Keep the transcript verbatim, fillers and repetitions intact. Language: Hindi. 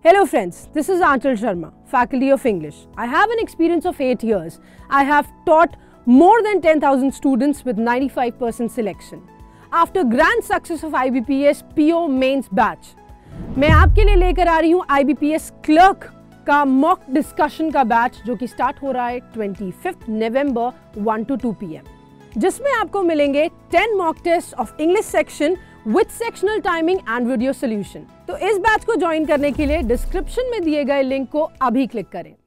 Hello friends, this is Aanchal Sharma, Faculty of English. I have an experience of eight years. I have taught more than ten thousand students with ninety-five percent selection. After grand success of I B P S P O Mains batch, मैं आपके लिए लेकर आ रही हूँ I B P S clerk का मॉक डिस्कशन का बैच जो कि स्टार्ट हो रहा है पच्चीस नवंबर one to two p m, जिसमें आपको मिलेंगे ten mock test of English section with sectional timing and video solution. तो इस बैच को ज्वाइन करने के लिए डिस्क्रिप्शन में दिए गए लिंक को अभी क्लिक करें।